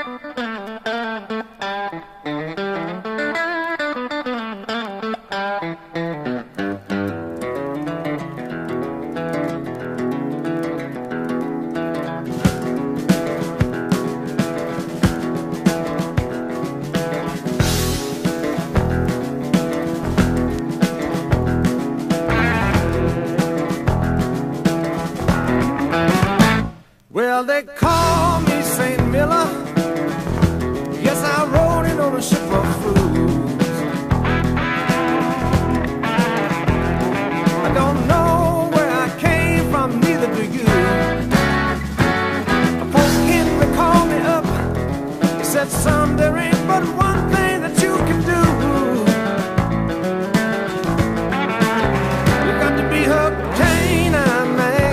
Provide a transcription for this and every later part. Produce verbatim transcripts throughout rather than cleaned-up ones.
Well, they call me Saint Miller. Yes, I rode in on a ship of fools. I don't know where I came from, neither do you. Post Henry called me up. He said, son, there ain't but one thing that you can do. You got to be her canine man.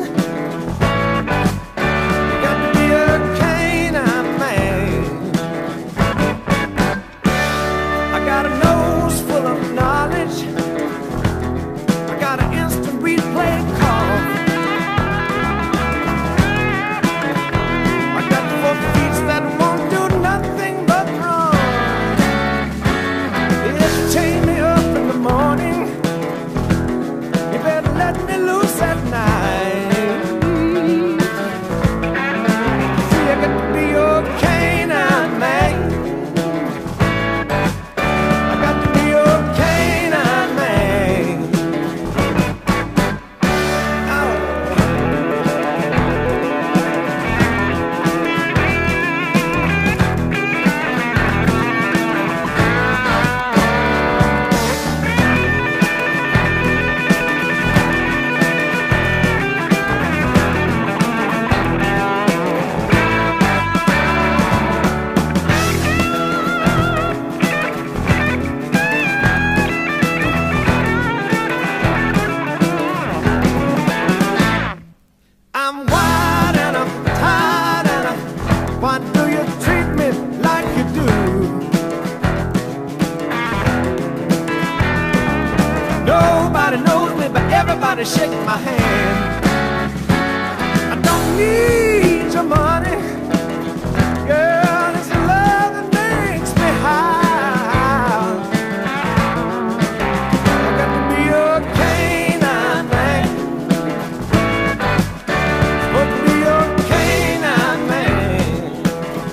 Everybody shake my hand. I don't need your money, girl, it's love that makes me high. I got to be your canine man. Supposed to be your canine man.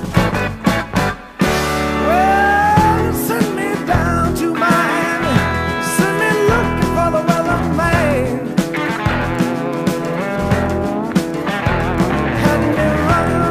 Well, send me down to Miami, send me looking for the weather man. Had me running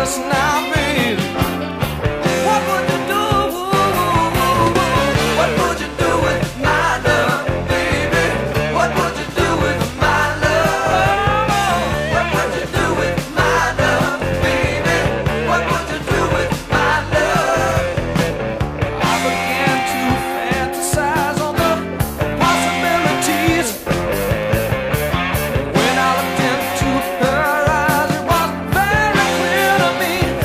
just now, babe. What would you do? What would you do with my love, baby? What would you do with my love? What would you do with my love, baby? What would you do with my love? I began to fantasize on the possibilities. When I looked into her eyes, it was very clear to me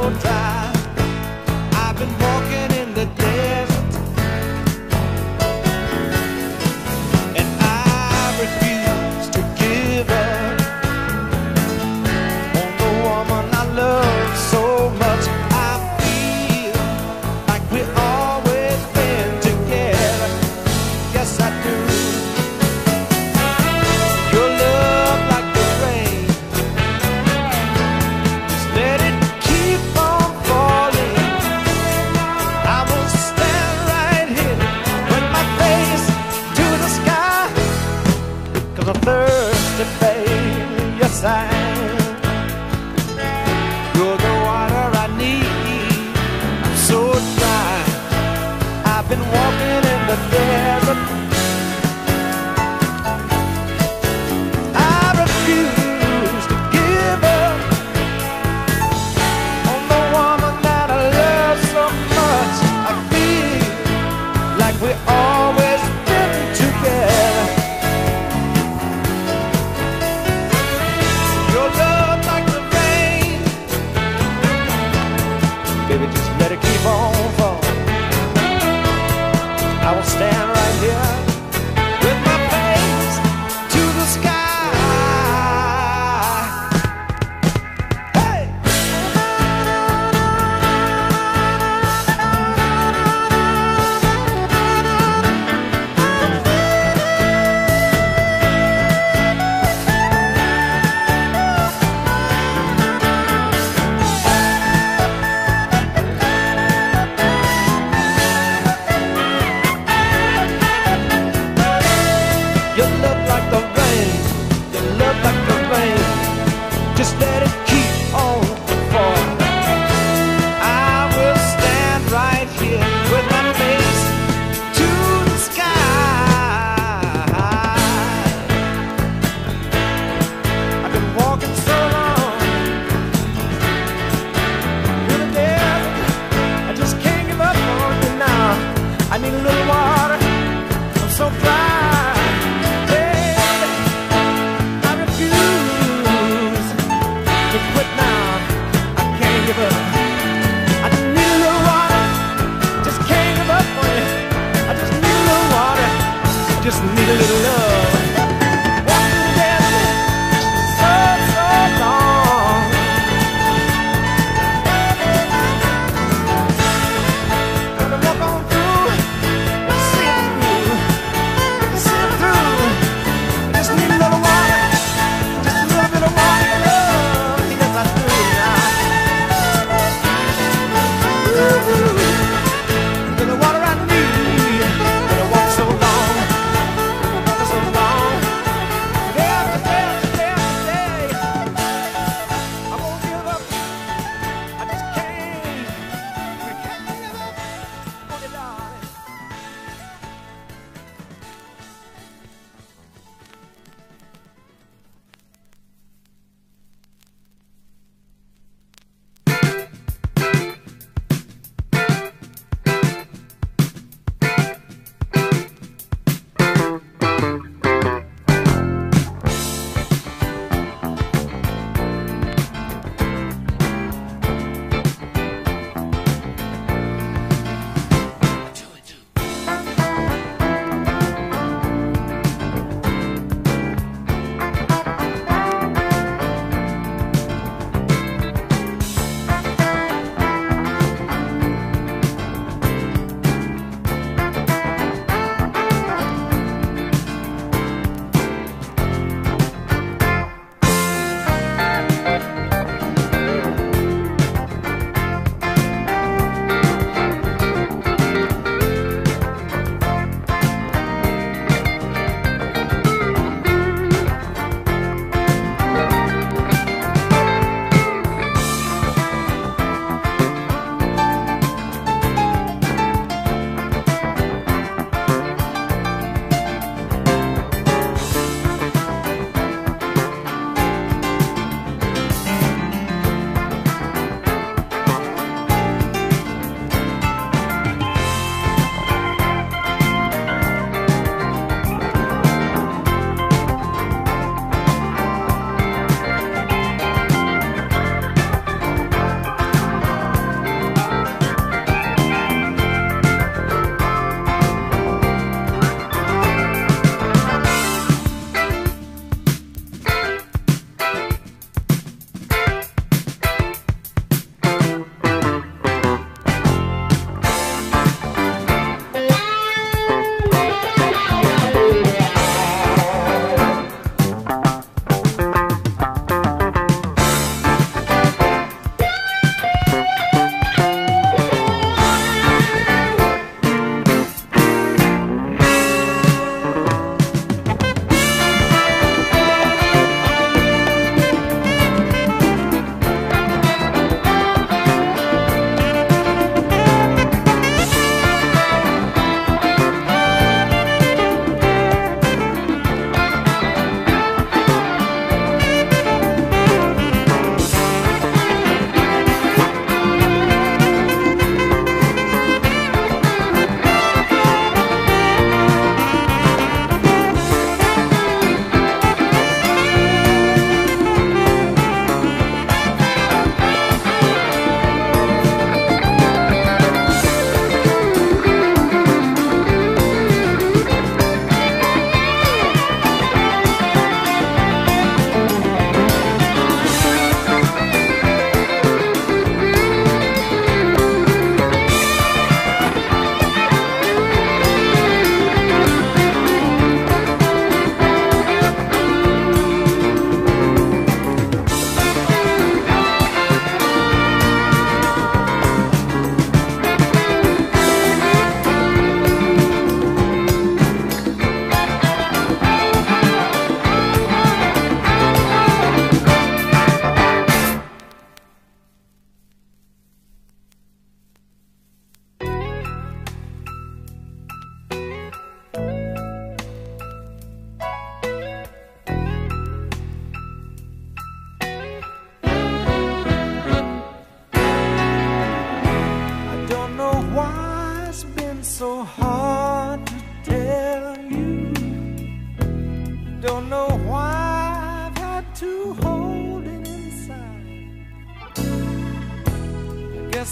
dry. I've been walking in the desert, and I refuse to give up on the woman I love so much. I feel like we've always been together. Yes, I do. Your love like the rain, just let it keep on falling. I will stand right here with my face to the sky, 'cause I'm thirsty, babe. Yes, I am. You're the water I need. I'm so dry. I've been walking in the desert. I refuse to give up on the woman that I love so much. I feel like we always been together. Your love like the rain, baby, just let it keep on falling. I will stand right here with my face to the sky. Hey! You look like the rain, you look like the rain, just let it keep on falling. I will stand right here with my face to the sky. I've been walking so long through the desert, I just can't give up on you now. I need a little water, I'm so dry. I just need a little water, just can't give up on you. I just need a little water, just need a little love. Walking the desert so, so long. Gonna walk on through, see it through, see it through. I just need a little water, just a little bit of water, love. Yes, I do now. You're the water I need. But I walk so long, so long. Day after day after day after day. I won't give up. I just can't. I can't give up on you, darling.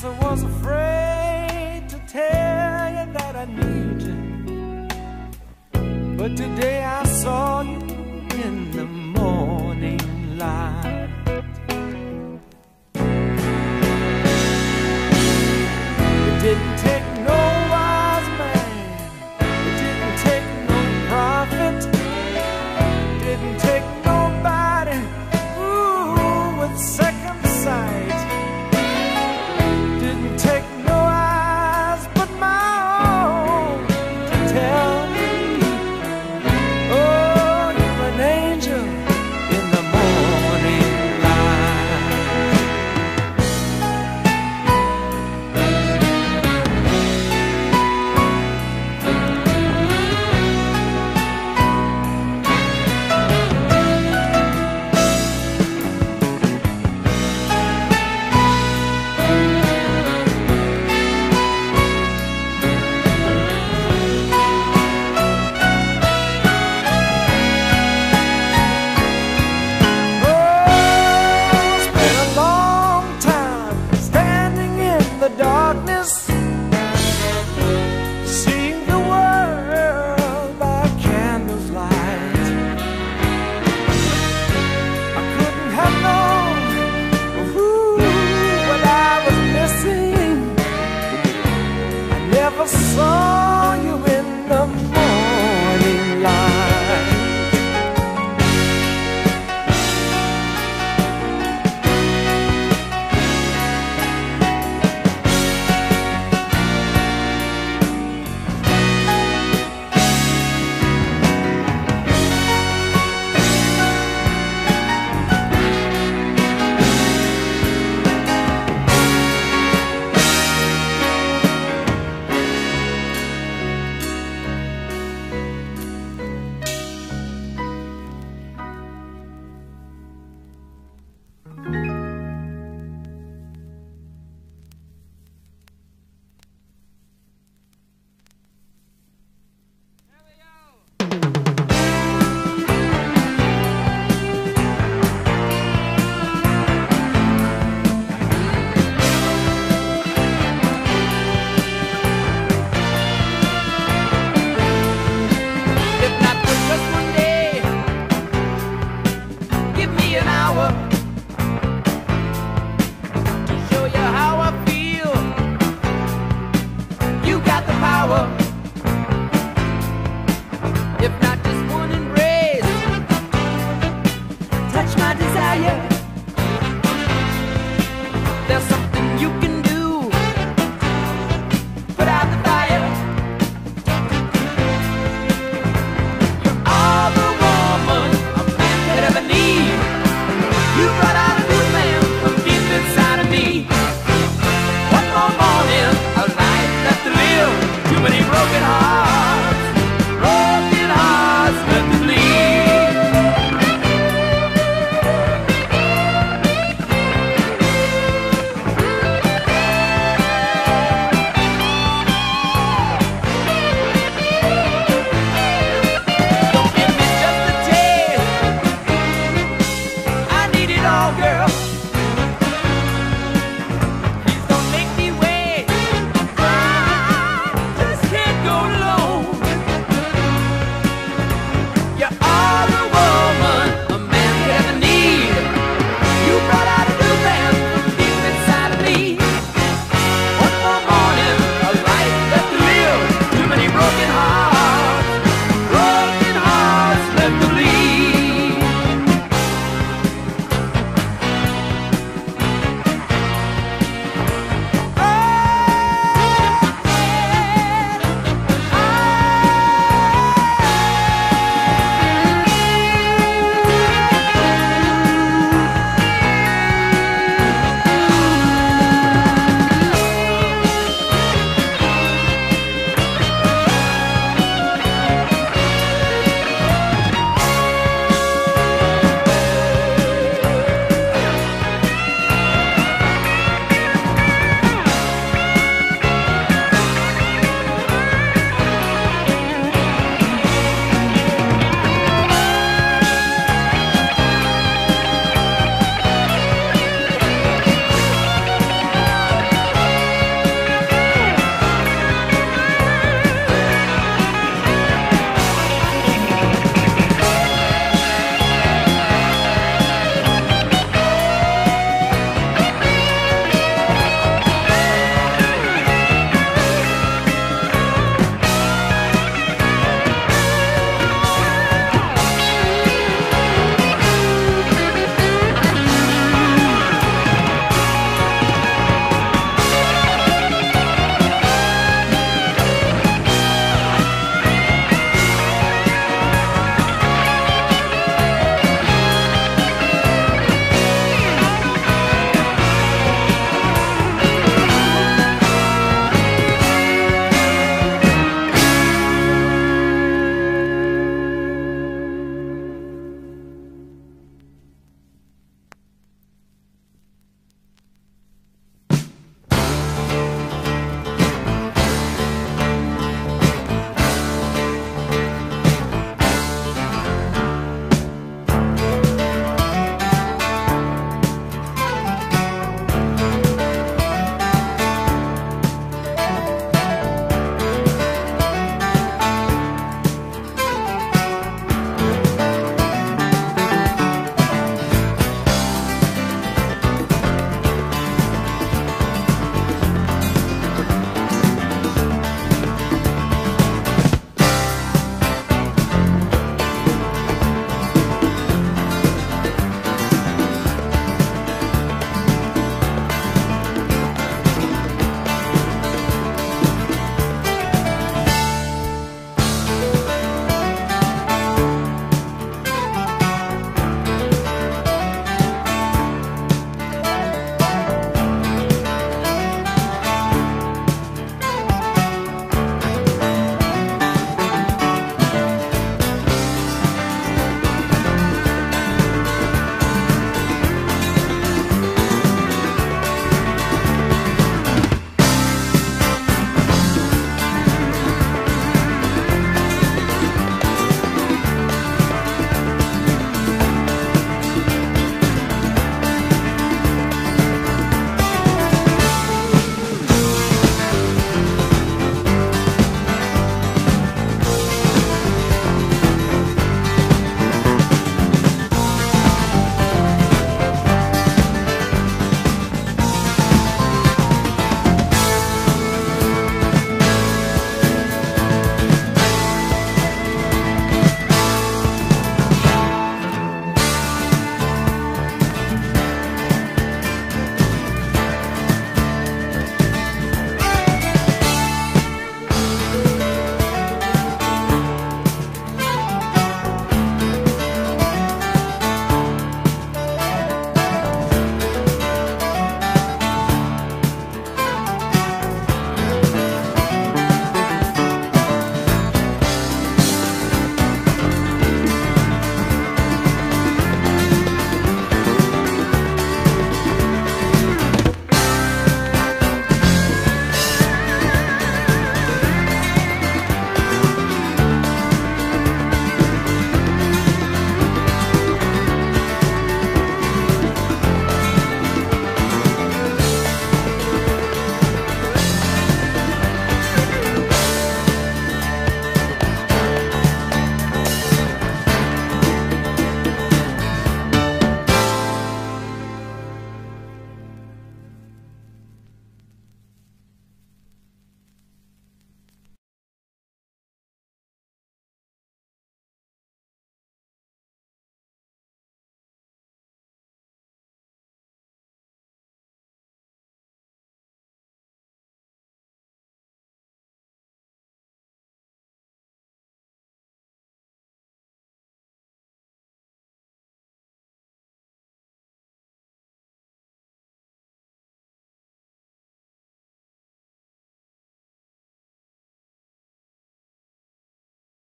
I was afraid to tell you that I need you, but today I saw you